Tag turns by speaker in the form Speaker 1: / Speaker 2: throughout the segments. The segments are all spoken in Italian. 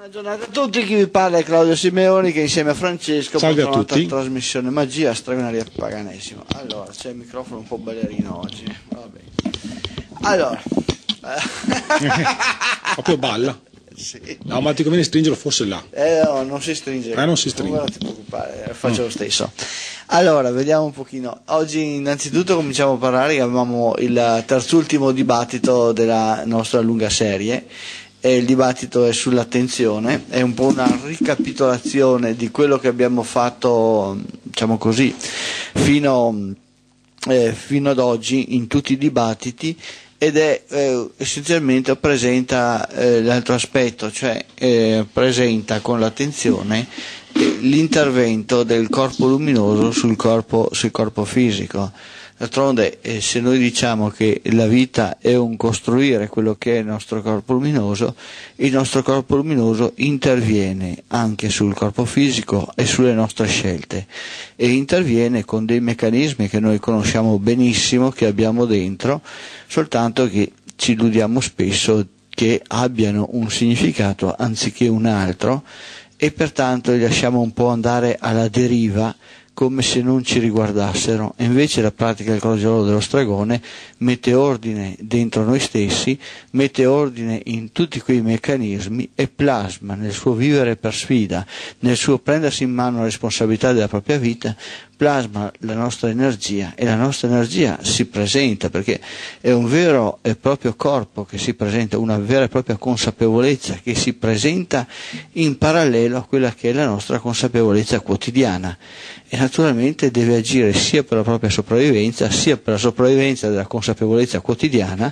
Speaker 1: Buona giornata a tutti, chi vi parla è Claudio Simeoni che insieme a Francesco
Speaker 2: porta la
Speaker 1: trasmissione Magia Stregoneria Paganesimo. Allora, c'è il microfono un po' ballerino oggi, va bene. Allora,
Speaker 2: proprio balla.
Speaker 1: Sì.
Speaker 2: No, ma ti conviene stringerlo forse là.
Speaker 1: No, non si stringe.
Speaker 2: Non si stringe.
Speaker 1: Non ti preoccupare, faccio lo stesso. Allora, vediamo un pochino. Oggi innanzitutto cominciamo a parlare che avevamo il terzultimo dibattito della nostra lunga serie. E il dibattito è sull'attenzione, è un po' una ricapitolazione di quello che abbiamo fatto, diciamo così, fino ad oggi in tutti i dibattiti, ed è essenzialmente presenta l'altro aspetto, cioè presenta con l'attenzione l'intervento del corpo luminoso sul corpo fisico. D'altronde, se noi diciamo che la vita è un costruire quello che è il nostro corpo luminoso interviene anche sul corpo fisico e sulle nostre scelte, e interviene con dei meccanismi che noi conosciamo benissimo, che abbiamo dentro, soltanto che ci illudiamo spesso che abbiano un significato anziché un altro, e pertanto li lasciamo un po' andare alla deriva, come se non ci riguardassero. E invece la pratica del crogiolo dello stregone mette ordine dentro noi stessi, mette ordine in tutti quei meccanismi e plasma nel suo vivere per sfida, nel suo prendersi in mano la responsabilità della propria vita, plasma la nostra energia, e la nostra energia si presenta, perché è un vero e proprio corpo che si presenta, una vera e propria consapevolezza che si presenta in parallelo a quella che è la nostra consapevolezza quotidiana, e naturalmente deve agire sia per la propria sopravvivenza sia per la sopravvivenza della consapevolezza quotidiana,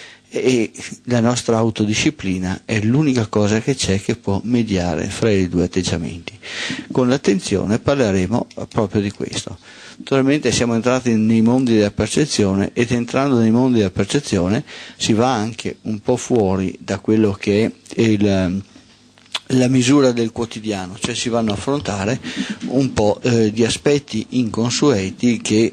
Speaker 1: e la nostra autodisciplina è l'unica cosa che c'è che può mediare fra i due atteggiamenti. Con l'attenzione parleremo proprio di questo. Naturalmente siamo entrati nei mondi della percezione, ed entrando nei mondi della percezione si va anche un po' fuori da quello che è la misura del quotidiano, cioè si vanno a affrontare un po' di aspetti inconsueti che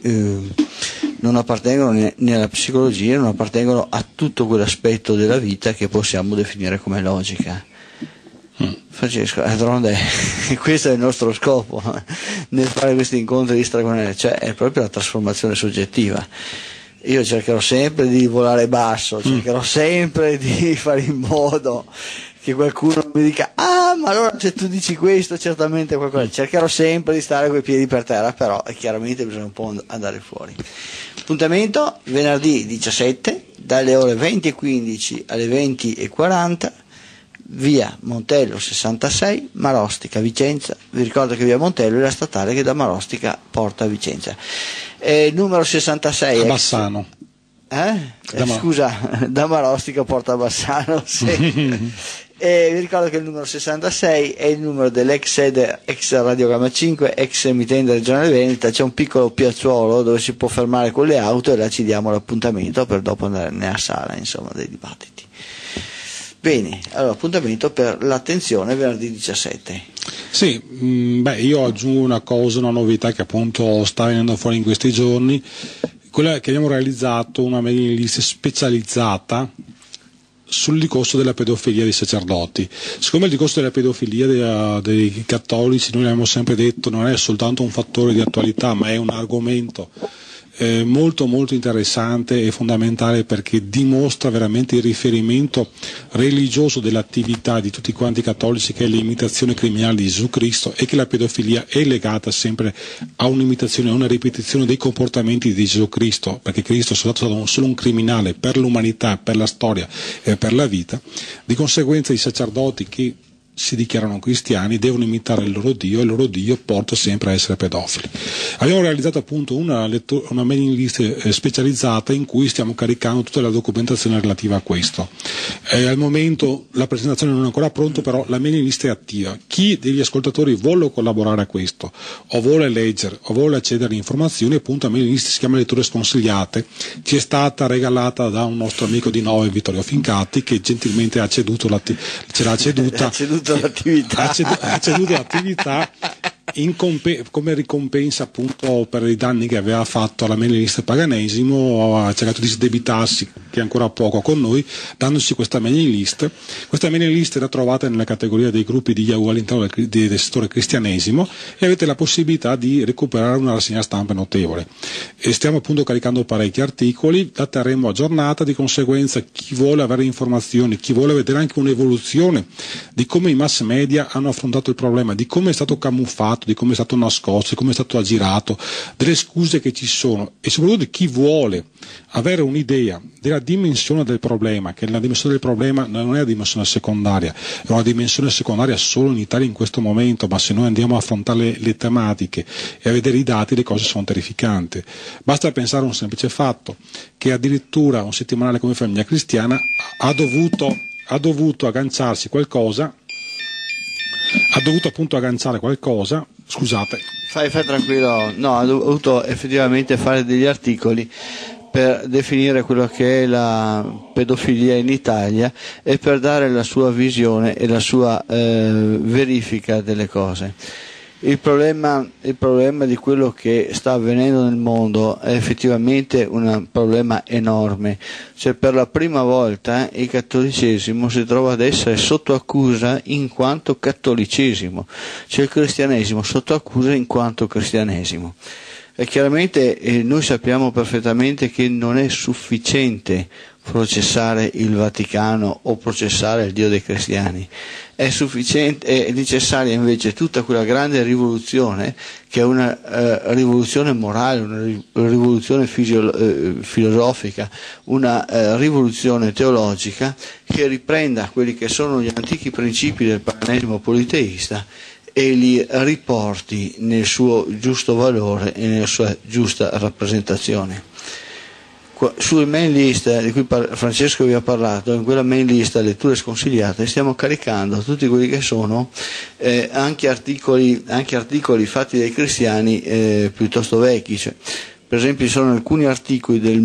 Speaker 1: non appartengono né alla psicologia, non appartengono a tutto quell'aspetto della vita che possiamo definire come logica. Francesco, d'altronde questo è il nostro scopo nel fare questi incontri di stregoneria, cioè è proprio la trasformazione soggettiva. Io cercherò sempre di volare basso, cercherò sempre di fare in modo che qualcuno mi dica: ah, ma allora se tu dici questo certamente qualcosa. Cercherò sempre di stare coi piedi per terra, però chiaramente bisogna un po' andare fuori. Appuntamento venerdì 17 dalle ore 20:15 alle 20:40, via Montello 66, Marostica, Vicenza. Vi ricordo che via Montello è la statale che da Marostica porta a Vicenza. Numero 66
Speaker 2: a Bassano.
Speaker 1: Scusa, da Marostica porta a Bassano, sì. Vi ricordo che il numero 66 è il numero dell'ex sede, ex Radiogramma 5, ex emittente regionale Veneta. C'è un piccolo piazzuolo dove si può fermare con le auto, e là ci diamo l'appuntamento per dopo andare nella sala, insomma, dei dibattiti. Bene, allora appuntamento per l'attenzione venerdì 17.
Speaker 2: Sì, io aggiungo una cosa, una novità che appunto sta venendo fuori in questi giorni, quella che abbiamo realizzato una mailing list specializzata sul discorso della pedofilia dei sacerdoti. Siccome il discorso della pedofilia dei cattolici, noi l'abbiamo sempre detto, non è soltanto un fattore di attualità, ma è un argomento molto molto interessante e fondamentale, perché dimostra veramente il riferimento religioso dell'attività di tutti quanti i cattolici, che è l'imitazione criminale di Gesù Cristo, e che la pedofilia è legata sempre a un'imitazione, a una ripetizione dei comportamenti di Gesù Cristo, perché Cristo è stato solo un criminale per l'umanità, per la storia e per la vita. Di conseguenza i sacerdoti che si dichiarano cristiani devono imitare il loro Dio, e il loro Dio porta sempre a essere pedofili. Abbiamo realizzato appunto una mailing list specializzata in cui stiamo caricando tutta la documentazione relativa a questo. Al momento la presentazione non è ancora pronta, però la mailing list è attiva. Chi degli ascoltatori vuole collaborare a questo, o vuole leggere, o vuole accedere alle informazioni, appunto la mailing list si chiama Letture Sconsigliate, ci è stata regalata da un nostro amico di Nove, Vittorio Fincati, che gentilmente ha ceduto l'attività come ricompensa appunto per i danni che aveva fatto alla mailing list Paganesimo, ha cercato di sdebitarsi, che è ancora poco, con noi, dandoci questa mailing list. Questa mailing list era trovata nella categoria dei gruppi di Yahoo all'interno del settore cristianesimo, e avete la possibilità di recuperare una rassegna stampa notevole. E stiamo appunto caricando parecchi articoli, la terremo aggiornata, di conseguenza chi vuole avere informazioni, chi vuole vedere anche un'evoluzione di come i mass media hanno affrontato il problema, di come è stato camuffato, di come è stato nascosto, di come è stato aggirato, delle scuse che ci sono, e soprattutto di chi vuole avere un'idea della dimensione del problema, che la dimensione del problema non è una dimensione secondaria, è una dimensione secondaria solo in Italia in questo momento, ma se noi andiamo a affrontare le tematiche e a vedere i dati, le cose sono terrificanti. Basta pensare a un semplice fatto, che addirittura un settimanale come Famiglia Cristiana ha dovuto agganciarsi qualcosa, ha dovuto appunto agganciare qualcosa, scusate.
Speaker 1: Fai tranquillo, no, ha dovuto effettivamente fare degli articoli per definire quello che è la pedofilia in Italia e per dare la sua visione e la sua verifica delle cose. Il problema di quello che sta avvenendo nel mondo è effettivamente un problema enorme. Cioè, per la prima volta il cattolicesimo si trova ad essere sotto accusa in quanto cattolicesimo, cioè il cristianesimo sotto accusa in quanto cristianesimo. E chiaramente noi sappiamo perfettamente che non è sufficiente processare il Vaticano o processare il Dio dei cristiani. È necessaria invece tutta quella grande rivoluzione, che è una rivoluzione morale, una rivoluzione filosofica, una rivoluzione teologica, che riprenda quelli che sono gli antichi principi del paganesimo politeista e li riporti nel suo giusto valore e nella sua giusta rappresentazione. Sulle mail list di cui Francesco vi ha parlato, in quella mail list letture sconsigliate, stiamo caricando tutti quelli che sono anche articoli fatti dai cristiani piuttosto vecchi. Cioè, per esempio, ci sono alcuni articoli del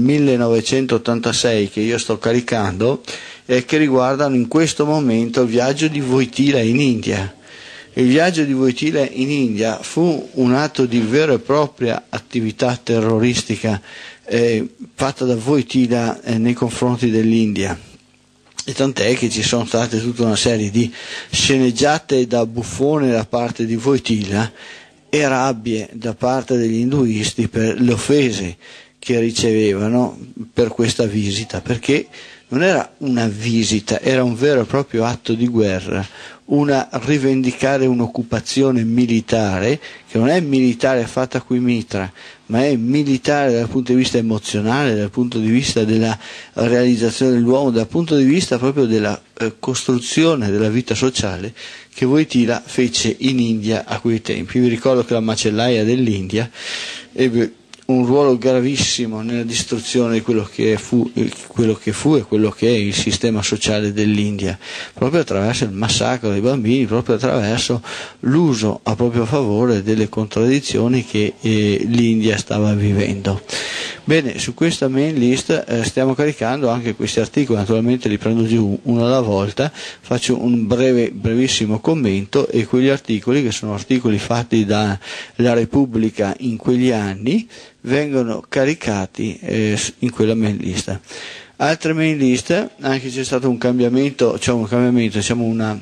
Speaker 1: 1986 che io sto caricando che riguardano in questo momento il viaggio di Wojtyla in India. Il viaggio di Wojtyla in India fu un atto di vera e propria attività terroristica fatta da Wojtyla nei confronti dell'India, e tant'è che ci sono state tutta una serie di sceneggiate da buffone da parte di Wojtyla e rabbie da parte degli induisti per le offese che ricevevano per questa visita, perché non era una visita, era un vero e proprio atto di guerra, rivendicare un'occupazione militare, che non è militare fatta qui mitra, ma è militare dal punto di vista emozionale, dal punto di vista della realizzazione dell'uomo, dal punto di vista proprio della costruzione della vita sociale che Wojtyla fece in India a quei tempi. Vi ricordo che la macellaia dell'India ebbe un ruolo gravissimo nella distruzione di quello che fu e quello che è il sistema sociale dell'India, proprio attraverso il massacro dei bambini, proprio attraverso l'uso a proprio favore delle contraddizioni che l'India stava vivendo. Bene, su questa main list stiamo caricando anche questi articoli, naturalmente li prendo giù uno alla volta, faccio un brevissimo commento, e quegli articoli, che sono articoli fatti da La Repubblica in quegli anni, vengono caricati in quella main list. Altre main list, anche c'è stato un cambiamento, diciamo una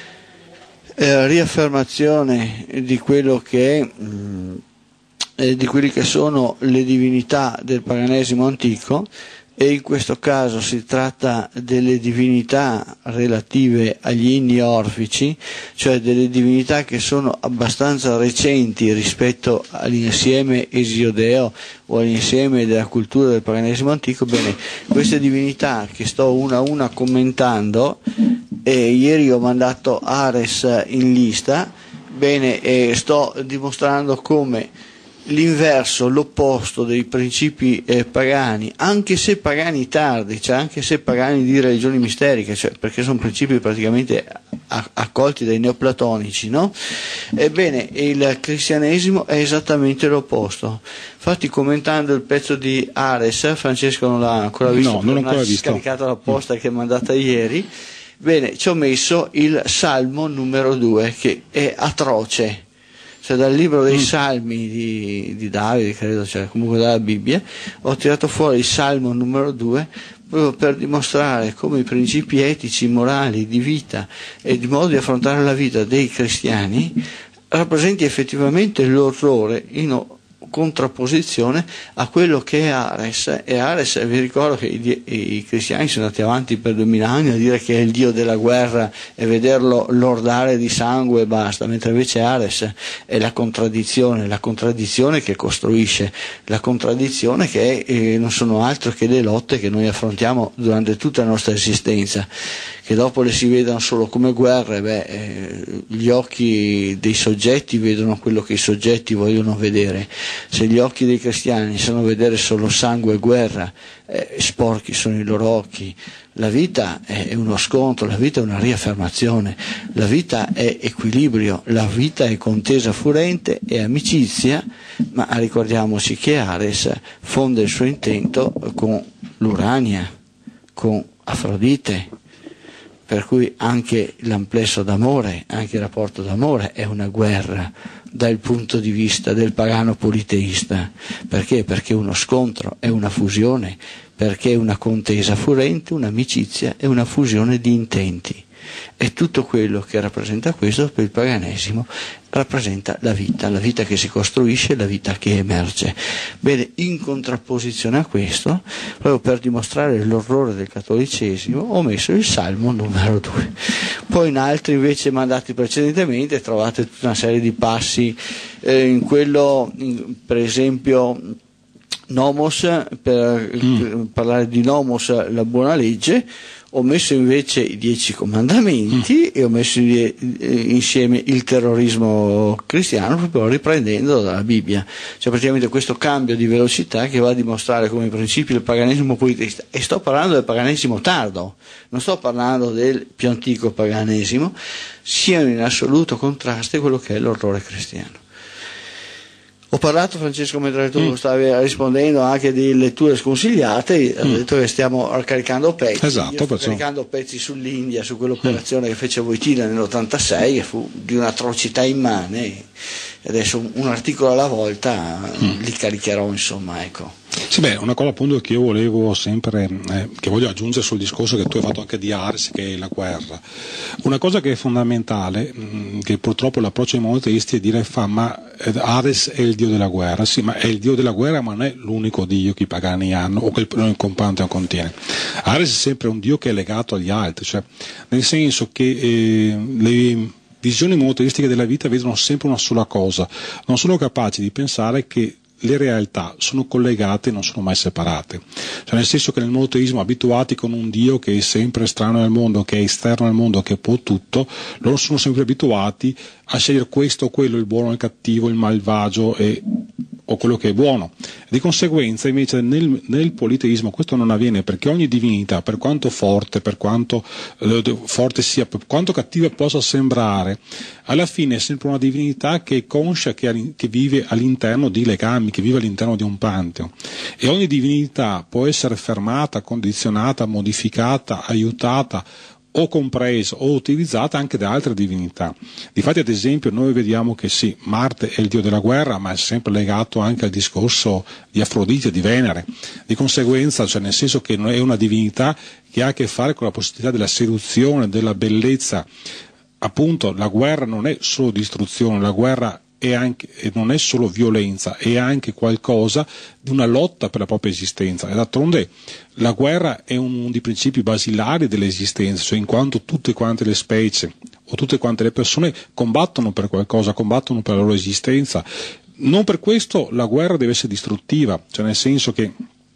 Speaker 1: riaffermazione di quello che è di quelli che sono le divinità del paganesimo antico, e in questo caso si tratta delle divinità relative agli inni orfici, cioè delle divinità che sono abbastanza recenti rispetto all'insieme esiodeo o all'insieme della cultura del paganesimo antico. Bene, queste divinità che sto una a una commentando, e ieri ho mandato Ares in lista, bene, e sto dimostrando come l'inverso, l'opposto dei principi pagani, anche se pagani tardi, cioè anche se pagani di religioni misteriche, cioè perché sono principi praticamente accolti dai neoplatonici, no? Ebbene, il cristianesimo è esattamente l'opposto. Infatti, commentando il pezzo di Ares, Francesco non l'ha ancora visto,
Speaker 2: no, non l'ho ancora visto,
Speaker 1: scaricato la posta che è mandata ieri. Bene, ci ho messo il Salmo numero 2, che è atroce. cioè dal libro dei Salmi di Davide, credo, cioè comunque dalla Bibbia, ho tirato fuori il Salmo numero 2, proprio per dimostrare come i principi etici, morali, di vita e di modo di affrontare la vita dei cristiani rappresenti effettivamente l'orrore in contrapposizione a quello che è Ares. E Ares, vi ricordo che i cristiani sono andati avanti per 2000 anni a dire che è il dio della guerra e vederlo lordare di sangue e basta, mentre invece Ares è la contraddizione che costruisce, la contraddizione che non sono altro che le lotte che noi affrontiamo durante tutta la nostra esistenza, che dopo le si vedano solo come guerre. Gli occhi dei soggetti vedono quello che i soggetti vogliono vedere. Se gli occhi dei cristiani sanno vedere solo sangue e guerra, sporchi sono i loro occhi. La vita è uno scontro, la vita è una riaffermazione, la vita è equilibrio, la vita è contesa furente e amicizia, ma ricordiamoci che Ares fonde il suo intento con l'Urania, con Afrodite, per cui anche l'amplesso d'amore, anche il rapporto d'amore è una guerra dal punto di vista del pagano politeista. Perché? Perché uno scontro è una fusione, perché è una contesa furente, un'amicizia e una fusione di intenti. E tutto quello che rappresenta questo per il paganesimo rappresenta la vita che si costruisce, la vita che emerge. Bene, in contrapposizione a questo, proprio per dimostrare l'orrore del cattolicesimo, ho messo il Salmo numero 2. Poi in altri invece mandati precedentemente trovate tutta una serie di passi, in quello per esempio Nomos, per parlare di Nomos, la buona legge. Ho messo invece i 10 comandamenti e ho messo insieme il terrorismo cristiano, proprio riprendendo dalla Bibbia. Cioè praticamente questo cambio di velocità che va a dimostrare come principi del paganesimo politeista. E sto parlando del paganesimo tardo, non sto parlando del più antico paganesimo, siano in assoluto contrasto a quello che è l'orrore cristiano. Ho parlato, Francesco, mentre tu stavi rispondendo, anche di letture sconsigliate. Ho detto che stiamo caricando pezzi.
Speaker 2: Esatto,
Speaker 1: io sto caricando pezzi sull'India, su quell'operazione che fece Wojtyla nell'86, che fu di un'atrocità immane. Adesso un articolo alla volta li caricherò, insomma, ecco.
Speaker 2: Sì, una cosa appunto che io volevo sempre, che voglio aggiungere sul discorso che tu hai fatto anche di Ares, che è la guerra. Una cosa che è fondamentale, che purtroppo l'approccio ai monoteisti è dire ma Ares è il dio della guerra. Sì, ma è il dio della guerra, ma non è l'unico dio che i pagani hanno o che il Pantheon contiene. Ares è sempre un dio che è legato agli altri, cioè nel senso che le visioni monoteistiche della vita vedono sempre una sola cosa, non sono capaci di pensare che le realtà sono collegate e non sono mai separate, cioè nel senso che nel monoteismo, abituati con un Dio che è sempre estraneo al mondo, che è esterno al mondo, che può tutto, loro sono sempre abituati a scegliere questo o quello, il buono, il cattivo, il malvagio o quello che è buono. Di conseguenza invece nel politeismo questo non avviene, perché ogni divinità, per quanto forte, per quanto forte sia, per quanto cattiva possa sembrare, alla fine è sempre una divinità che è conscia, che vive all'interno di legami, che vive all'interno di un pantheon, e ogni divinità può essere fermata, condizionata, modificata, aiutata o compresa o utilizzata anche da altre divinità. Difatti, ad esempio, noi vediamo che sì, Marte è il dio della guerra, ma è sempre legato anche al discorso di Afrodite, di Venere. Di conseguenza, cioè nel senso che è una divinità che ha a che fare con la possibilità della seduzione, della bellezza. Appunto, la guerra non è solo distruzione, la guerra non è solo violenza, è anche qualcosa di una lotta per la propria esistenza. E d'altronde la guerra è uno dei principi basilari dell'esistenza, cioè in quanto tutte quante le specie o tutte quante le persone combattono per qualcosa, combattono per la loro esistenza. Non per questo la guerra deve essere distruttiva, cioè nel senso che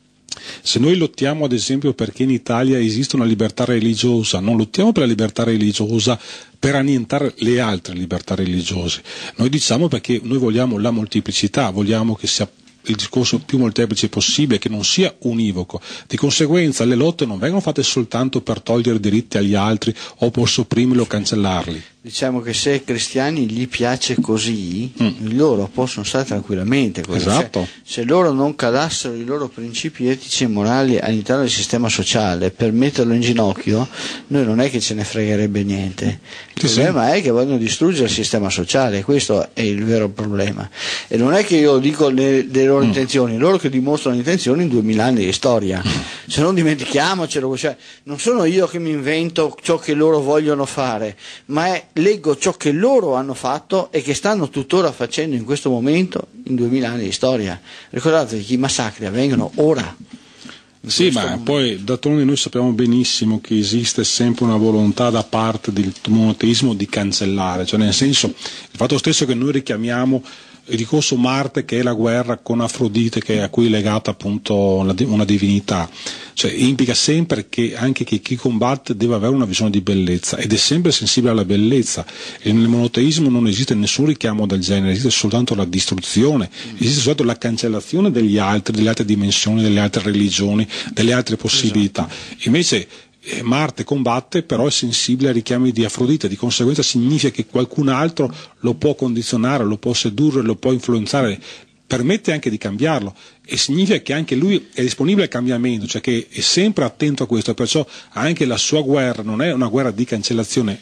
Speaker 2: se noi lottiamo ad esempio perché in Italia esiste una libertà religiosa, non lottiamo per la libertà religiosa per annientare le altre libertà religiose, noi diciamo perché noi vogliamo la molteplicità, vogliamo che sia il discorso più molteplice possibile, che non sia univoco. Di conseguenza le lotte non vengono fatte soltanto per togliere diritti agli altri o per sopprimerli o cancellarli.
Speaker 1: diciamo che se ai cristiani gli piace così, loro possono stare tranquillamente così.
Speaker 2: Esatto.
Speaker 1: Cioè, se loro non calassero i loro principi etici e morali all'interno del sistema sociale per metterlo in ginocchio, noi non è che ce ne fregherebbe niente. Il problema è che vogliono distruggere il sistema sociale, questo è il vero problema. E non è che io dico le loro intenzioni, loro che dimostrano le intenzioni in 2000 anni di storia. Se non dimentichiamocelo, cioè, non sono io che mi invento ciò che loro vogliono fare, ma leggo ciò che loro hanno fatto e che stanno tuttora facendo in questo momento in 2000 anni di storia. Ricordatevi che i massacri avvengono ora.
Speaker 2: Sì, ma poi d'altronde noi sappiamo benissimo che esiste sempre una volontà da parte del monoteismo di cancellare, cioè nel senso, il fatto stesso che noi richiamiamo il ricorso Marte, che è la guerra con Afrodite, a cui è legata appunto una divinità, cioè implica sempre che anche chi combatte deve avere una visione di bellezza ed è sempre sensibile alla bellezza, e nel monoteismo non esiste nessun richiamo del genere, esiste soltanto la distruzione, esiste soltanto la cancellazione degli altri, delle altre dimensioni, delle altre religioni, delle altre possibilità. Invece Marte combatte, però è sensibile ai richiami di Afrodite, di conseguenza significa che qualcun altro lo può condizionare, lo può sedurre, lo può influenzare, permette anche di cambiarlo, e significa che anche lui è disponibile al cambiamento, cioè che è sempre attento a questo, perciò anche la sua guerra non è una guerra di cancellazione,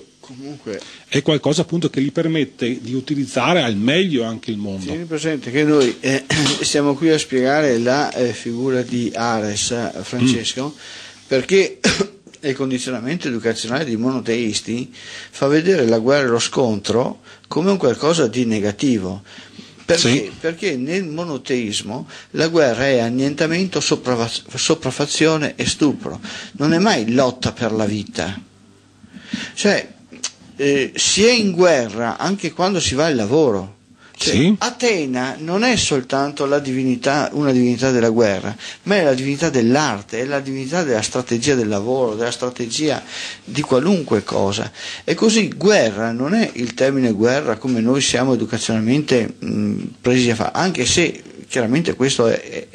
Speaker 2: è qualcosa appunto che gli permette di utilizzare al meglio anche il mondo.
Speaker 1: Tieni presente che noi siamo qui a spiegare la figura di Ares, Francesco, perché il condizionamento educazionale dei monoteisti fa vedere la guerra e lo scontro come un qualcosa di negativo. Perché? Sì. Perché nel monoteismo la guerra è annientamento, sopraffazione e stupro, non è mai lotta per la vita. Cioè, si è in guerra anche quando si va al lavoro. Cioè, sì. Atena non è soltanto la divinità, una divinità della guerra, ma è la divinità dell'arte, è la divinità della strategia del lavoro, della strategia di qualunque cosa. E così guerra non è il termine guerra come noi siamo educazionalmente presi a fare, anche se chiaramente questo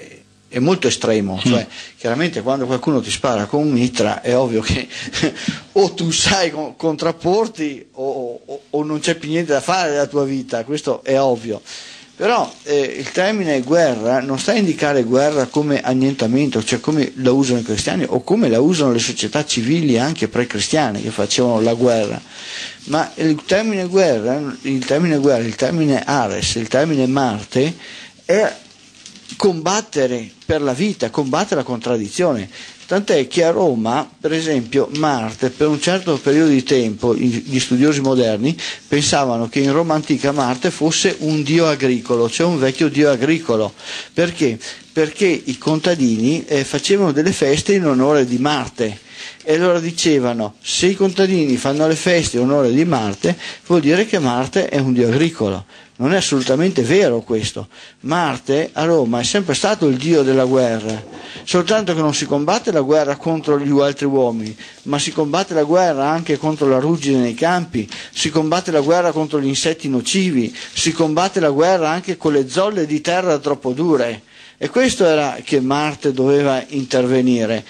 Speaker 1: è molto estremo, cioè chiaramente quando qualcuno ti spara con un mitra è ovvio che o tu sai contrapporti o non c'è più niente da fare della tua vita, questo è ovvio. Però il termine guerra non sta a indicare guerra come annientamento, cioè come la usano i cristiani o come la usano le società civili anche pre-cristiane che facevano la guerra, ma il termine guerra, il termine Ares, il termine Marte è combattere per la vita, combattere la contraddizione. Tant'è che a Roma, per esempio, Marte, per un certo periodo di tempo, gli studiosi moderni pensavano che in Roma antica Marte fosse un dio agricolo, cioè un vecchio dio agricolo. Perché? Perché i contadini facevano delle feste in onore di Marte. E allora dicevano, se i contadini fanno le feste in onore di Marte, vuol dire che Marte è un dio agricolo. Non è assolutamente vero questo. Marte a Roma è sempre stato il dio della guerra, soltanto che non si combatte la guerra contro gli altri uomini, ma si combatte la guerra anche contro la ruggine nei campi, si combatte la guerra contro gli insetti nocivi, si combatte la guerra anche con le zolle di terra troppo dure. E questo era che Marte doveva intervenire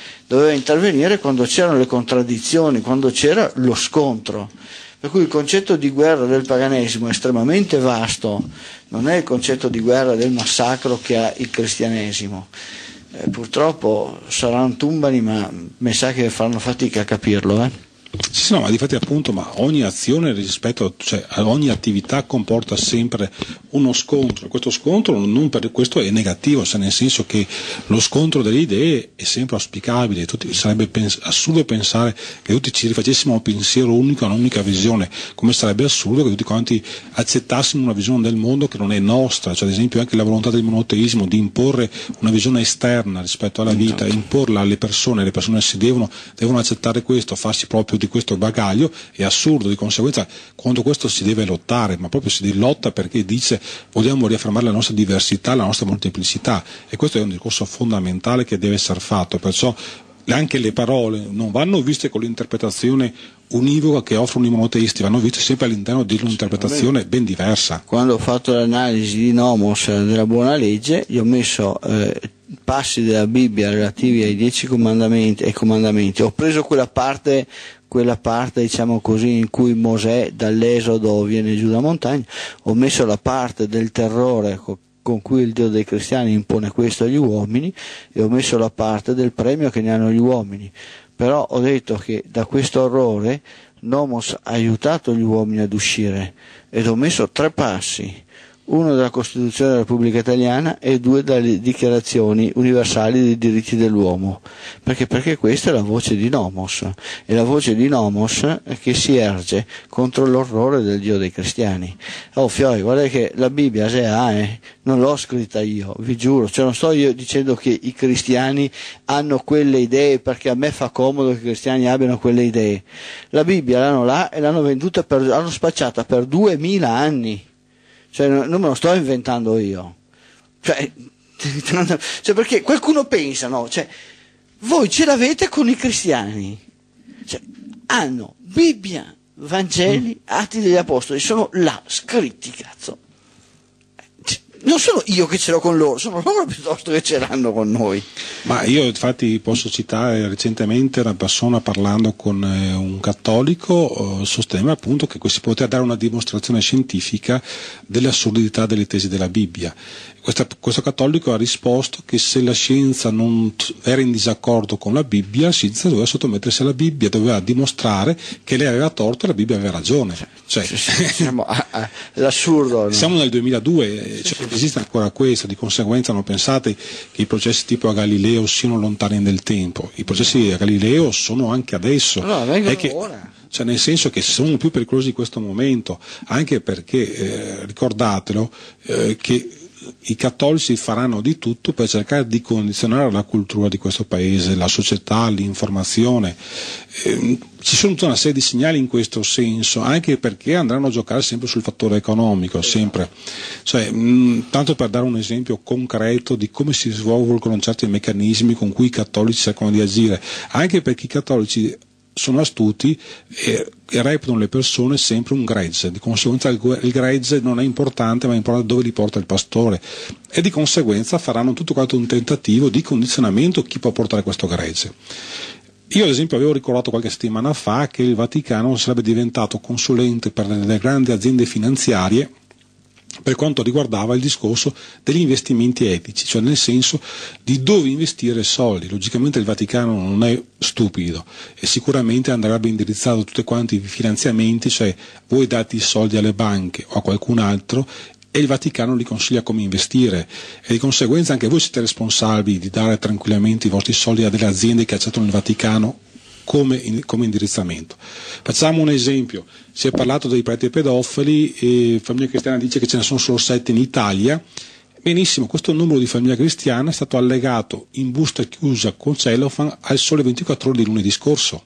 Speaker 1: quando c'erano le contraddizioni, quando c'era lo scontro. Per cui il concetto di guerra del paganesimo è estremamente vasto, non è il concetto di guerra del massacro che ha il cristianesimo. Purtroppo saranno tumbani, ma mi sa che faranno fatica a capirlo.
Speaker 2: Sì, no, ma difatti appunto, ma ogni azione cioè ogni attività comporta sempre uno scontro, e questo scontro non per questo è negativo, cioè nel senso che lo scontro delle idee è sempre auspicabile, sarebbe assurdo pensare che tutti ci rifacessimo un pensiero unico, un'unica visione, come sarebbe assurdo che tutti quanti accettassimo una visione del mondo che non è nostra, cioè ad esempio anche la volontà del monoteismo di imporre una visione esterna rispetto alla vita, imporla alle persone, le persone si devono accettare questo, farsi proprio di questo bagaglio, è assurdo, di conseguenza contro questo si deve lottare, ma proprio si lotta perché dice vogliamo riaffermare la nostra diversità, la nostra molteplicità, e questo è un discorso fondamentale che deve essere fatto, perciò anche le parole non vanno viste con l'interpretazione univoca che offrono i monoteisti, vanno viste sempre all'interno di un'interpretazione ben diversa.
Speaker 1: Quando ho fatto l'analisi di Nomos della buona legge, gli ho messo passi della Bibbia relativi ai 10 comandamenti, ho preso quella parte quella parte, diciamo così, in cui Mosè dall'Esodo viene giù da montagna, ho messo la parte del terrore con cui il Dio dei cristiani impone questo agli uomini, e ho messo la parte del premio che ne hanno gli uomini. Però ho detto che da questo orrore Nomos ha aiutato gli uomini ad uscire, ed ho messo 3 passi: uno dalla Costituzione della Repubblica Italiana e 2 dalle dichiarazioni universali dei diritti dell'uomo, perché questa è la voce di Nomos, è la voce di Nomos che si erge contro l'orrore del Dio dei cristiani. Oh Fioi, guarda che la Bibbia non l'ho scritta io, vi giuro, cioè non sto io dicendo che i cristiani hanno quelle idee perché a me fa comodo che i cristiani abbiano quelle idee. La Bibbia l'hanno là e l'hanno venduta l'hanno spacciata per 2000 anni. Cioè non me lo sto inventando io, cioè perché qualcuno pensa, no? Cioè, voi ce l'avete con i cristiani, cioè, hanno Bibbia, Vangeli, Atti degli Apostoli, sono là scritti, cazzo. Non sono io che ce l'ho con loro, sono loro piuttosto che ce l'hanno con noi.
Speaker 2: Ma io infatti posso citare recentemente una persona, parlando con un cattolico, sosteneva appunto che si poteva dare una dimostrazione scientifica dell'assurdità delle tesi della Bibbia. Questo cattolico ha risposto che se la scienza non era in disaccordo con la Bibbia, la scienza doveva sottomettersi alla Bibbia, doveva dimostrare che lei aveva torto e la Bibbia aveva ragione. Cioè,
Speaker 1: siamo l'assurdo. No?
Speaker 2: Siamo nel 2002, esiste ancora questo, di conseguenza non pensate che i processi tipo a Galileo siano lontani nel tempo. I processi a Galileo sono anche adesso.
Speaker 1: No, vengono ora.
Speaker 2: Cioè, nel senso che sono più pericolosi di questo momento, anche perché ricordatelo che i cattolici faranno di tutto per cercare di condizionare la cultura di questo paese, la società, l'informazione. Ci sono tutta una serie di segnali in questo senso, anche perché andranno a giocare sempre sul fattore economico, sempre. Cioè, tanto per dare un esempio concreto di come si svolgono certi meccanismi con cui i cattolici cercano di agire, anche perché i cattolici sono astuti e reputano le persone sempre un gregge, di conseguenza il gregge non è importante, ma è importante dove li porta il pastore, e di conseguenza faranno tutto quanto un tentativo di condizionamento chi può portare questo gregge. Io ad esempio avevo ricordato qualche settimana fa che il Vaticano sarebbe diventato consulente per le grandi aziende finanziarie per quanto riguardava il discorso degli investimenti etici, cioè nel senso di dove investire soldi. Logicamente il Vaticano non è stupido e sicuramente andrebbe indirizzato tutti quanti i finanziamenti, cioè voi date i soldi alle banche o a qualcun altro e il Vaticano li consiglia come investire, e di conseguenza anche voi siete responsabili di dare tranquillamente i vostri soldi a delle aziende che accettano il Vaticano come indirizzamento. Facciamo un esempio: si è parlato dei preti pedofili e Famiglia Cristiana dice che ce ne sono solo 7 in Italia. Benissimo, questo numero di Famiglia Cristiana è stato allegato in busta chiusa con cellophane al Sole 24 Ore di lunedì scorso.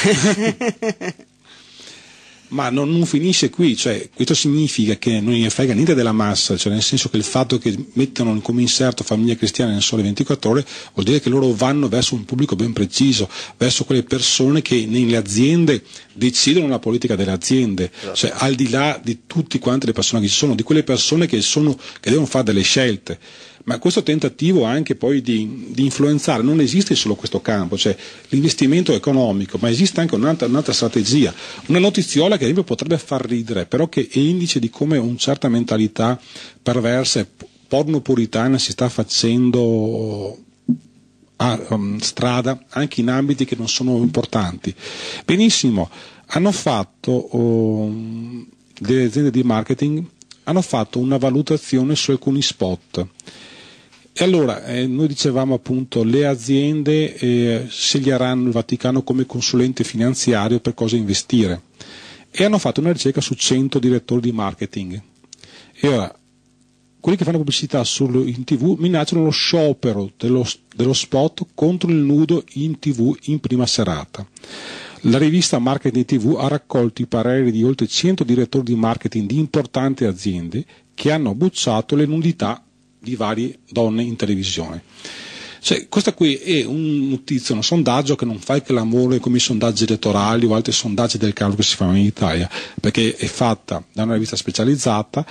Speaker 2: Ma non finisce qui, cioè questo significa che non ne frega niente della massa, cioè nel senso che il fatto che mettano come inserto Famiglia Cristiana nel Sole 24 Ore vuol dire che loro vanno verso un pubblico ben preciso, verso quelle persone che nelle aziende decidono la politica delle aziende, cioè al di là di tutti quante le persone che ci sono, di quelle persone che devono fare delle scelte. Ma questo tentativo anche poi di influenzare non esiste solo questo campo, cioè l'investimento economico, ma esiste anche un'altra strategia, una notiziola che ad esempio potrebbe far ridere, però che è indice di come una certa mentalità perversa e porno-puritana si sta facendo strada anche in ambiti che non sono importanti. Benissimo, hanno fatto delle aziende di marketing hanno fatto una valutazione su alcuni spot. E allora noi dicevamo appunto le aziende sceglieranno il Vaticano come consulente finanziario per cosa investire, e hanno fatto una ricerca su 100 direttori di marketing, e ora quelli che fanno pubblicità in TV minacciano lo sciopero dello spot contro il nudo in TV in prima serata. La rivista Marketing TV ha raccolto i pareri di oltre 100 direttori di marketing di importanti aziende che hanno bocciato le nudità di varie donne in televisione. Cioè, questa qui è un sondaggio che non fa il clamore come i sondaggi elettorali o altri sondaggi del calcio che si fanno in Italia, perché è fatta da una rivista specializzata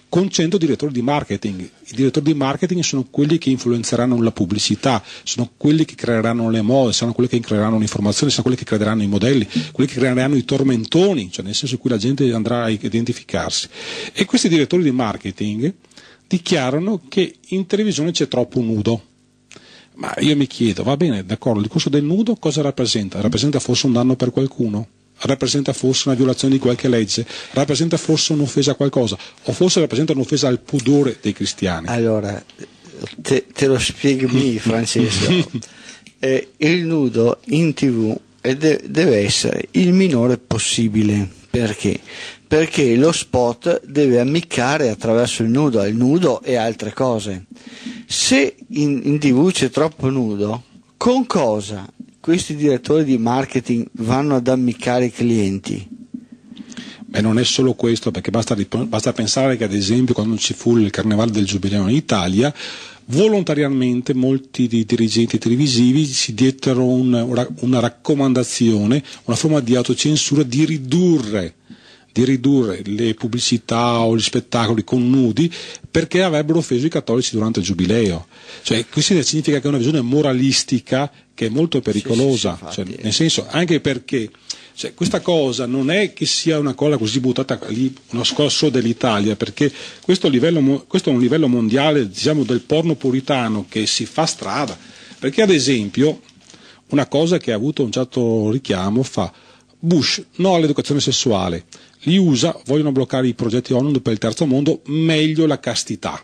Speaker 2: con 100 direttori di marketing. I direttori di marketing sono quelli che influenzeranno la pubblicità, sono quelli che creeranno le mode, sono quelli che creeranno l'informazione, sono quelli che creeranno i modelli, quelli che creeranno i tormentoni, cioè nel senso in cui la gente andrà a identificarsi. E questi direttori di marketing dichiarano che in televisione c'è troppo nudo. Ma io mi chiedo, va bene, d'accordo, il discorso del nudo cosa rappresenta? Rappresenta forse un danno per qualcuno? Rappresenta forse una violazione di qualche legge? Rappresenta forse un'offesa a qualcosa? O forse rappresenta un'offesa al pudore dei cristiani?
Speaker 1: Allora, te lo spieghi, Francesco. Il nudo in TV deve essere il minore possibile. Perché? Perché lo spot deve ammiccare attraverso il nudo e altre cose. Se in TV c'è troppo nudo, con cosa questi direttori di marketing vanno ad ammiccare i clienti?
Speaker 2: Beh, non è solo questo, perché basta pensare che ad esempio quando ci fu il Carnevale del Giubileo in Italia, volontariamente molti dirigenti televisivi si diettero una raccomandazione, una forma di autocensura di ridurre le pubblicità o gli spettacoli con nudi perché avrebbero offeso i cattolici durante il Giubileo. Cioè, questo significa che è una visione moralistica che è molto pericolosa,
Speaker 1: sì,
Speaker 2: cioè, nel senso, anche perché questa cosa non è che sia una cosa così buttata lì, una cosa solo dell'Italia, perché questo è un livello mondiale, diciamo, del porno puritano che si fa strada, perché ad esempio una cosa che ha avuto un certo richiamo fa Bush no all'educazione sessuale, gli USA vogliono bloccare i progetti ONU per il terzo mondo, meglio la castità.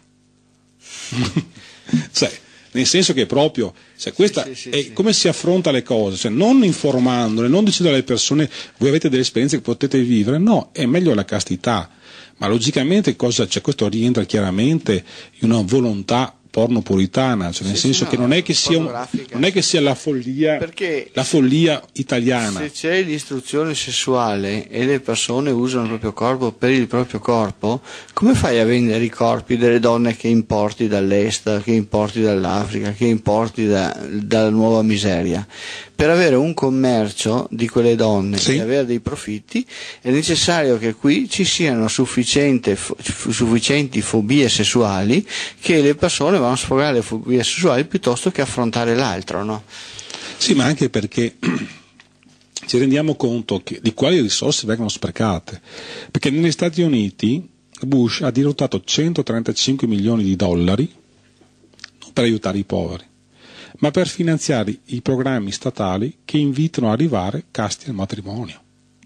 Speaker 2: Nel senso che proprio è come si affronta le cose, non informandole, non dicendo alle persone voi avete delle esperienze che potete vivere, no, è meglio la castità. Ma logicamente questo rientra chiaramente in una volontà porno puritana, nel senso che non è che sia la follia italiana.
Speaker 1: Se c'è l'istruzione sessuale e le persone usano il proprio corpo per il proprio corpo, come fai a vendere i corpi delle donne che importi dall'est, che importi dall'Africa, che importi dalla nuova miseria? Per avere un commercio di quelle donne e avere dei profitti è necessario che qui ci siano sufficienti fobie sessuali, che le persone vanno a sfogare le fobie sessuali piuttosto che affrontare l'altro, no?
Speaker 2: Sì, ma anche perché ci rendiamo conto di quali risorse vengono sprecate, perché negli Stati Uniti Bush ha dirottato 135 milioni di dollari non per aiutare i poveri, ma per finanziare i programmi statali che invitano a arrivare casti al matrimonio.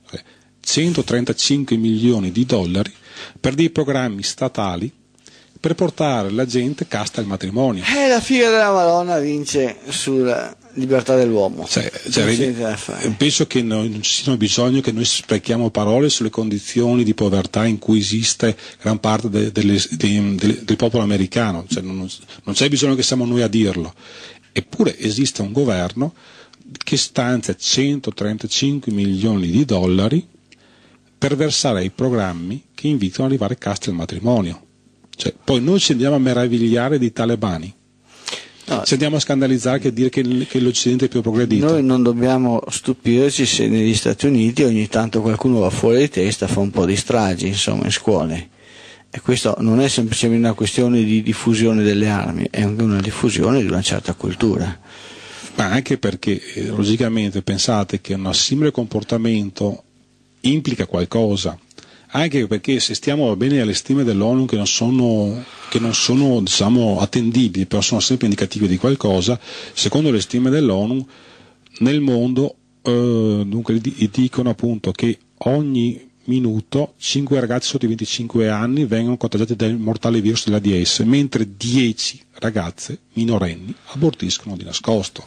Speaker 2: 135 milioni di dollari per dei programmi statali per portare la gente casta al matrimonio.
Speaker 1: La figa della Madonna vince sulla libertà dell'uomo.
Speaker 2: Penso che non ci sia bisogno che noi sprechiamo parole sulle condizioni di povertà in cui esiste gran parte del popolo americano, non c'è bisogno che siamo noi a dirlo. Eppure esiste un governo che stanzia 135 milioni di dollari per versare ai programmi che invitano ad arrivare casti al matrimonio. Poi noi ci andiamo a meravigliare dei talebani, ci andiamo a scandalizzare che dire che l'Occidente è più progredito.
Speaker 1: Noi non dobbiamo stupirci se negli Stati Uniti ogni tanto qualcuno va fuori di testa, fa un po' di stragi, insomma, in scuole. E questo non è semplicemente una questione di diffusione delle armi, è anche una diffusione di una certa cultura.
Speaker 2: Ma anche perché, logicamente, pensate che un simile comportamento implica qualcosa. Anche perché se stiamo bene alle stime dell'ONU che non sono diciamo attendibili, però sono sempre indicative di qualcosa, secondo le stime dell'ONU nel mondo dunque dicono appunto che ogni minuto 5 ragazzi sotto i 25 anni vengono contagiati dal mortale virus dell'AIDS, mentre 10 ragazze minorenni abortiscono di nascosto.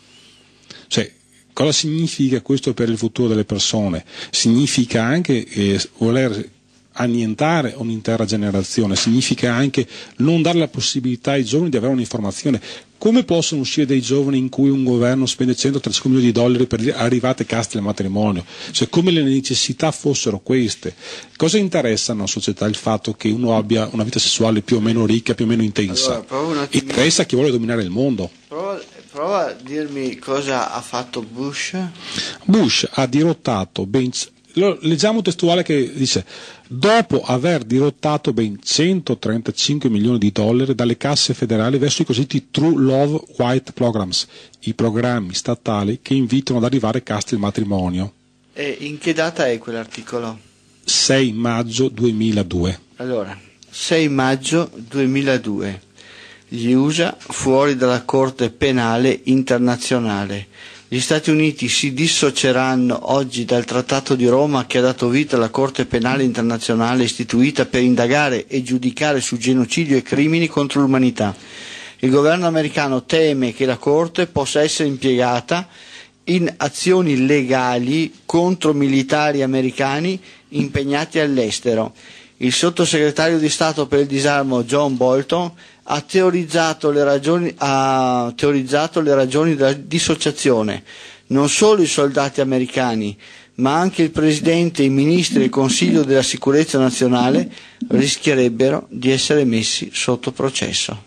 Speaker 2: Cosa significa questo per il futuro delle persone? Significa anche voler annientare un'intera generazione, significa anche non dare la possibilità ai giovani di avere un'informazione. Come possono uscire dei giovani in cui un governo spende 135 milioni di dollari per arrivate casti al matrimonio? Come le necessità fossero queste. Cosa interessa a una società il fatto che uno abbia una vita sessuale più o meno ricca, più o meno intensa? Interessa a chi vuole dominare il mondo.
Speaker 1: Prova a dirmi cosa ha fatto Bush.
Speaker 2: Bush ha dirottato ben leggiamo testuale che dice: dopo aver dirottato ben 135 milioni di dollari dalle casse federali verso i cosiddetti True Love White Programs, i programmi statali che invitano ad arrivare casti al matrimonio.
Speaker 1: E in che data è quell'articolo?
Speaker 2: 6 maggio 2002.
Speaker 1: Allora, 6 maggio 2002. Gli USA fuori dalla Corte Penale Internazionale. Gli Stati Uniti si dissocieranno oggi dal Trattato di Roma che ha dato vita alla Corte Penale Internazionale istituita per indagare e giudicare su genocidio e crimini contro l'umanità. Il governo americano teme che la Corte possa essere impiegata in azioni legali contro militari americani impegnati all'estero. Il sottosegretario di Stato per il disarmo John Bolton ha teorizzato le ragioni della dissociazione. Non solo i soldati americani, ma anche il Presidente, i ministri e il Consiglio della Sicurezza Nazionale rischierebbero di essere messi sotto processo.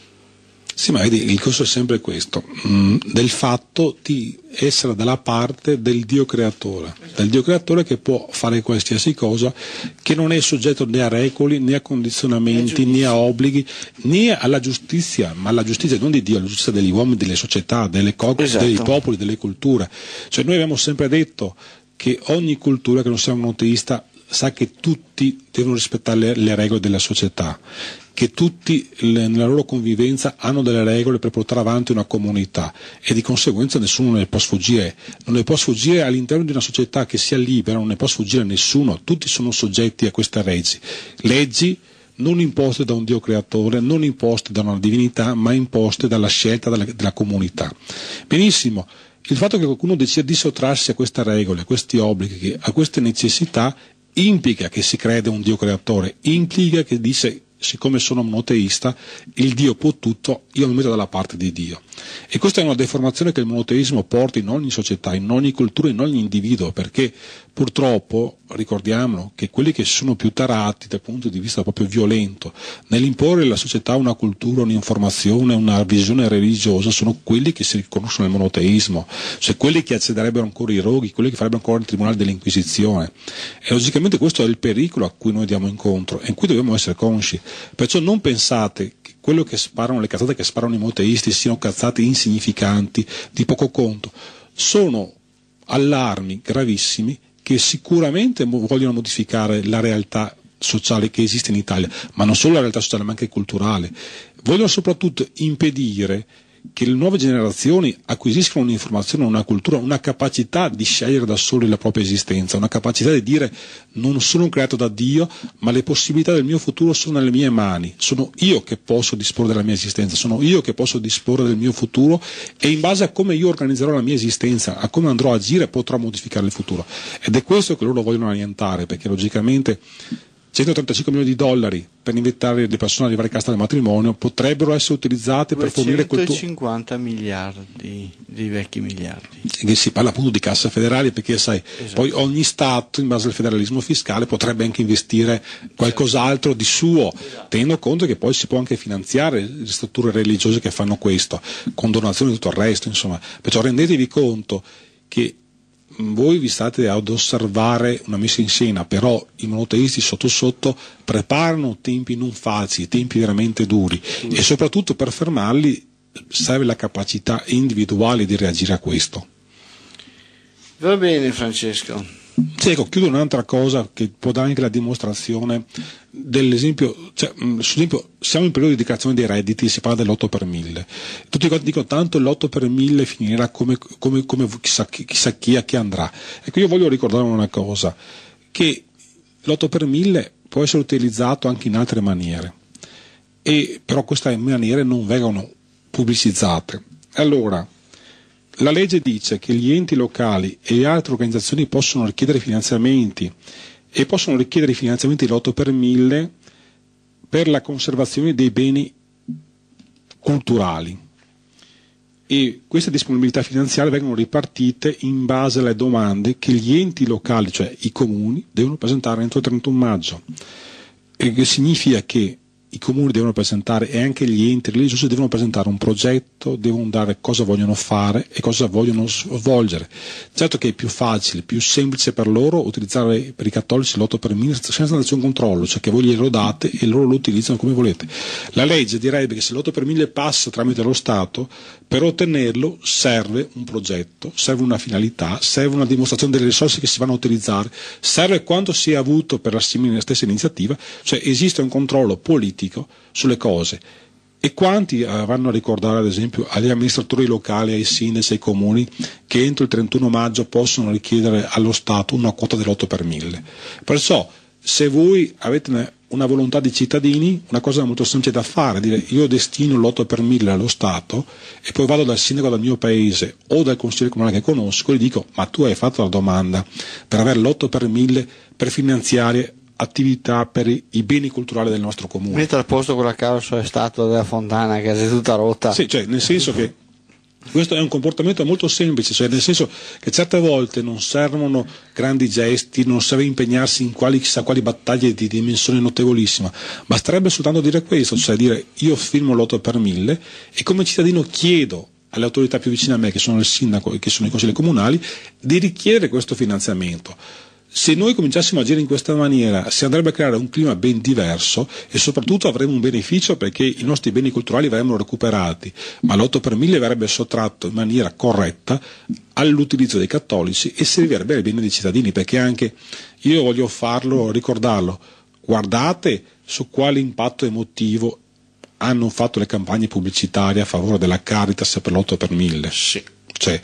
Speaker 2: Sì, ma vedi, il costo è sempre questo, del fatto di essere dalla parte del Dio creatore, del Dio creatore che può fare qualsiasi cosa, che non è soggetto né a regole, né a condizionamenti, né a obblighi, né alla giustizia, ma alla giustizia non di Dio, alla giustizia degli uomini, delle società, delle
Speaker 1: Esatto.
Speaker 2: dei popoli, delle culture. Cioè noi abbiamo sempre detto che ogni cultura che non sia monoteista sa che tutti devono rispettare le regole della società, che tutti nella loro convivenza hanno delle regole per portare avanti una comunità e di conseguenza nessuno ne può sfuggire. Non ne può sfuggire all'interno di una società che sia libera, non ne può sfuggire nessuno, tutti sono soggetti a queste leggi non imposte da un Dio creatore, non imposte da una divinità, ma imposte dalla scelta della comunità. Benissimo, il fatto che qualcuno decida di sottrarsi a queste regole, a questi obblighi, a queste necessità, implica che si crede un Dio creatore, implica che dice: siccome sono monoteista, il Dio può tutto, io mi metto dalla parte di Dio. E questa è una deformazione che il monoteismo porta in ogni società, in ogni cultura, in ogni individuo, perché purtroppo ricordiamo che quelli che sono più tarati dal punto di vista proprio violento nell'imporre alla società una cultura, un'informazione, una visione religiosa sono quelli che si riconoscono nel monoteismo, cioè quelli che accederebbero ancora ai roghi, quelli che farebbero ancora il tribunale dell'Inquisizione. E logicamente questo è il pericolo a cui noi diamo incontro e in cui dobbiamo essere consci. Perciò non pensate che quello che sparano, le cazzate che sparano i monoteisti siano cazzate insignificanti, di poco conto. Sono allarmi gravissimi che sicuramente vogliono modificare la realtà sociale che esiste in Italia, ma non solo la realtà sociale ma anche culturale. Vogliono soprattutto impedire che le nuove generazioni acquisiscano un'informazione, una cultura, una capacità di scegliere da soli la propria esistenza, una capacità di dire: non sono creato da Dio, ma le possibilità del mio futuro sono nelle mie mani, sono io che posso disporre della mia esistenza, sono io che posso disporre del mio futuro e in base a come io organizzerò la mia esistenza, a come andrò a agire, potrò modificare il futuro. Ed è questo che loro vogliono annientare, perché logicamente 135 milioni di dollari per invitare le persone ad arrivare a casa del matrimonio potrebbero essere utilizzate per fornire
Speaker 1: 250 miliardi di vecchi miliardi.
Speaker 2: Che si parla appunto di casse federali, perché sai,
Speaker 1: Esatto.
Speaker 2: Poi ogni Stato in base al federalismo fiscale potrebbe anche investire qualcos'altro di suo, tenendo conto che poi si può anche finanziare le strutture religiose che fanno questo, con donazioni e tutto il resto, insomma. Perciò rendetevi conto che voi vi state ad osservare una messa in scena, però i monoteisti sotto sotto preparano tempi non facili, tempi veramente duri, e soprattutto per fermarli serve la capacità individuale di reagire a questo.
Speaker 1: Va bene, Francesco.
Speaker 2: Sì, ecco, chiudo un'altra cosa che può dare anche la dimostrazione dell'esempio, cioè, esempio, siamo in periodo di dichiarazione dei redditi, si parla dell'8 per 1000. Tutti quanti dicono tanto l'8 per 1000 finirà come chissà chi a chi andrà. Ecco, io voglio ricordare una cosa, che l'8 per 1000 può essere utilizzato anche in altre maniere, però queste maniere non vengono pubblicizzate. Allora, la legge dice che gli enti locali e le altre organizzazioni possono richiedere finanziamenti e possono richiedere finanziamenti l'8 per 1000 per la conservazione dei beni culturali, e queste disponibilità finanziarie vengono ripartite in base alle domande che gli enti locali, cioè i comuni, devono presentare entro il 31 maggio, e che significa che i comuni devono presentare e anche gli enti religiosi devono presentare un progetto, devono dare cosa vogliono fare e cosa vogliono svolgere. Certo che è più facile, più semplice per loro utilizzare per i cattolici l'8 per 1000 senza nessun controllo, cioè che voi glielo date e loro lo utilizzano come volete. La legge direbbe che se l'8 per 1000 passa tramite lo Stato, per ottenerlo serve un progetto, serve una finalità, serve una dimostrazione delle risorse che si vanno a utilizzare, serve quanto si è avuto per la stessa iniziativa, cioè esiste un controllo politico sulle cose. E quanti vanno a ricordare ad esempio agli amministratori locali, ai sindaci, ai comuni che entro il 31 maggio possono richiedere allo Stato una quota dell'8 per 1000. Perciò se voi avete una volontà di cittadini, una cosa molto semplice da fare, dire io destino l'8 per 1000 allo Stato e poi vado dal sindaco del mio paese o dal consigliere comunale che conosco e gli dico ma tu hai fatto la domanda per avere l'8 per 1000 per finanziare attività per i beni culturali del nostro comune.
Speaker 1: Mette al posto quella causa è statua della fontana che è tutta rotta.
Speaker 2: Sì, cioè nel senso che questo è un comportamento molto semplice, cioè nel senso che certe volte non servono grandi gesti, non serve impegnarsi in chissà quali battaglie di dimensione notevolissima, basterebbe soltanto dire questo, cioè dire io firmo l'8 per 1000 e come cittadino chiedo alle autorità più vicine a me, che sono il sindaco e che sono i consigli comunali, di richiedere questo finanziamento. Se noi cominciassimo a agire in questa maniera si andrebbe a creare un clima ben diverso e soprattutto avremo un beneficio perché i nostri beni culturali verrebbero recuperati, ma l'8 per 1000 verrebbe sottratto in maniera corretta all'utilizzo dei cattolici e servirebbe al bene dei cittadini, perché anche io voglio farlo, ricordarlo, guardate su quale impatto emotivo hanno fatto le campagne pubblicitarie a favore della Caritas per l'8 per 1000.
Speaker 1: Sì.
Speaker 2: Cioè,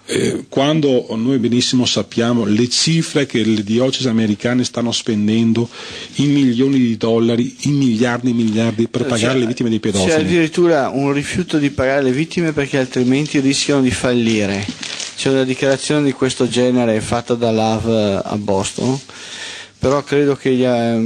Speaker 2: quando noi benissimo sappiamo le cifre che le diocesi americane stanno spendendo in milioni di dollari, in miliardi e miliardi per pagare le vittime dei pedofili.
Speaker 1: C'è addirittura un rifiuto di pagare le vittime perché altrimenti rischiano di fallire. C'è una dichiarazione di questo genere fatta da Love a Boston, però credo che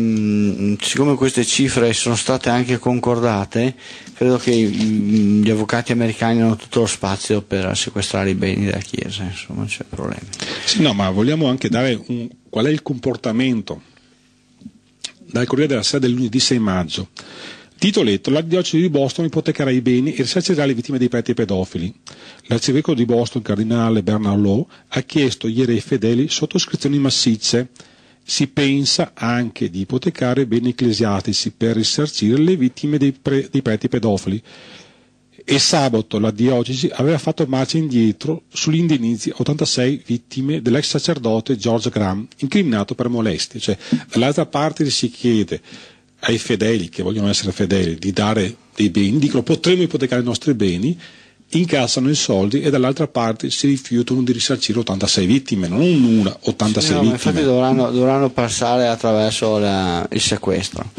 Speaker 1: siccome queste cifre sono state anche concordate, credo che gli avvocati americani hanno tutto lo spazio per sequestrare i beni della Chiesa, insomma non c'è problema.
Speaker 2: Sì, no, ma vogliamo anche dare qual è il comportamento dal Corriere della Sera del lunedì 6 maggio. Titoletto: la diocesi di Boston ipotecherà i beni e risarcirà le vittime dei preti pedofili. L'arcivescovo di Boston, cardinale Bernard Law, ha chiesto ieri ai fedeli sottoscrizioni massicce. Si pensa anche di ipotecare beni ecclesiastici per risarcire le vittime dei preti pedofili. E sabato la diocesi aveva fatto marcia indietro sugli indennizzi a 86 vittime dell'ex sacerdote George Graham, incriminato per molestie. Cioè, dall'altra parte si chiede ai fedeli che vogliono essere fedeli di dare dei beni, dicono potremmo ipotecare i nostri beni, incassano i soldi e dall'altra parte si rifiutano di risarcire 86 vittime, non una, 86
Speaker 1: sì, no,
Speaker 2: vittime.
Speaker 1: Infatti dovranno passare attraverso il sequestro.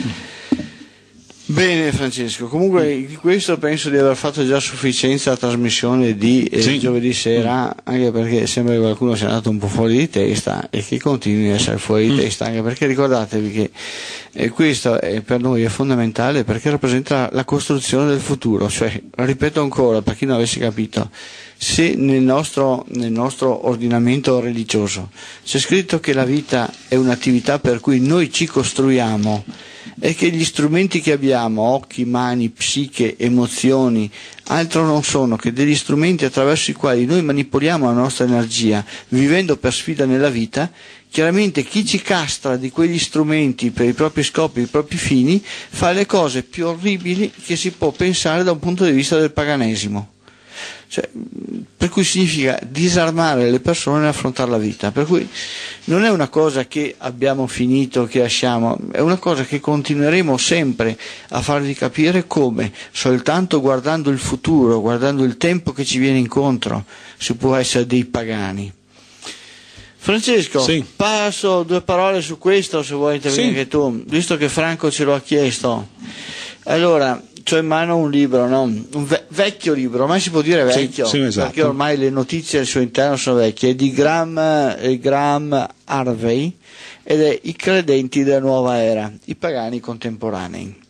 Speaker 1: Bene Francesco, comunque di questo penso di aver fatto già sufficienza a trasmissione di giovedì sera, anche perché sembra che qualcuno sia andato un po' fuori di testa e che continui a essere fuori di testa, anche perché ricordatevi che questo per noi è fondamentale perché rappresenta la costruzione del futuro, cioè ripeto ancora per chi non avesse capito, se nel nostro ordinamento religioso c'è scritto che la vita è un'attività per cui noi ci costruiamo e che gli strumenti che abbiamo, occhi, mani, psiche, emozioni, altro non sono che degli strumenti attraverso i quali noi manipoliamo la nostra energia vivendo per sfida nella vita, chiaramente chi ci castra di quegli strumenti per i propri scopi, per i propri fini, fa le cose più orribili che si può pensare da un punto di vista del paganesimo. Cioè, per cui significa disarmare le persone nell'affrontare la vita, per cui non è una cosa che abbiamo finito, che lasciamo, è una cosa che continueremo sempre a farvi capire come soltanto guardando il futuro, guardando il tempo che ci viene incontro, si può essere dei pagani. Francesco,
Speaker 2: sì.
Speaker 1: Passo 2 parole su questo se vuoi intervenire anche tu, visto che Franco ce lo ha chiesto. Allora, c'ho in mano un libro, no? Un vecchio libro, ormai si può dire vecchio,
Speaker 2: sì, esatto.
Speaker 1: perché ormai le notizie al suo interno sono vecchie, è di Graham Harvey ed è I credenti della nuova era, i pagani contemporanei.